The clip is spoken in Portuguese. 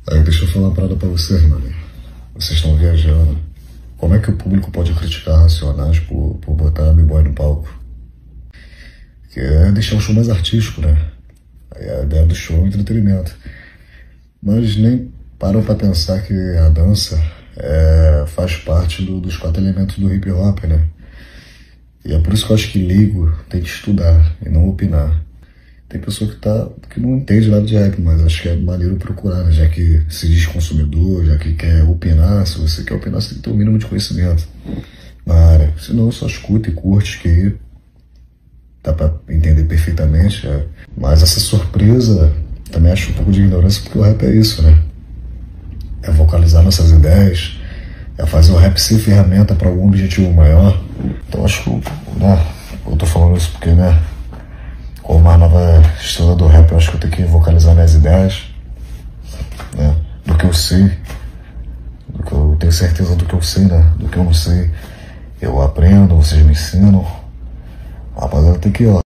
Aí deixa eu falar uma parada pra vocês, mano. Vocês estão viajando. Como é que o público pode criticar Racionais por botar B-Boy no palco? Que é deixar o show mais artístico, né? Aí a ideia do show é o entretenimento. Mas nem param pra pensar que a dança faz parte dos 4 elementos do hip hop, né? E é por isso que eu acho que leigo tem que estudar e não opinar. Tem pessoa que não entende nada de rap, mas acho que é maneiro procurar, né? Já que se diz consumidor, já que quer opinar. Se você quer opinar, você tem que ter o mínimo de conhecimento na área. Senão só escuta e curte, que aí dá pra entender perfeitamente. Mas essa surpresa também acho um pouco de ignorância, porque o rap é isso, né? É vocalizar nossas ideias, é fazer o rap ser ferramenta para algum objetivo maior. Então acho que, né, eu tô falando isso porque, né, como a nova estrela do rap, eu acho que eu tenho que vocalizar minhas ideias, né, do que eu sei, do que eu tenho certeza do que eu sei, né, do que eu não sei. Eu aprendo, vocês me ensinam. Rapaziada, tem que ir, ó.